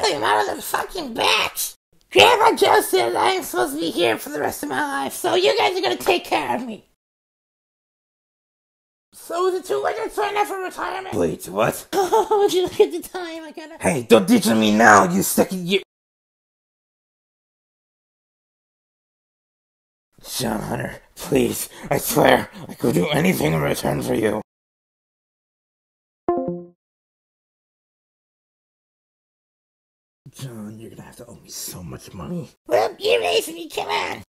him out of the fucking batch. Grandma Joe said I am supposed to be here for the rest of my life, so you guys are gonna take care of me. So is it too late to sign up for retirement? Wait, what? Oh, would you look at the time? I gotta... Hey, don't ditch on me now, you second year... John Hunter, please, I swear, I could do anything in return for you. John, you're gonna have to owe me so much money. Well, you're racing me, come on.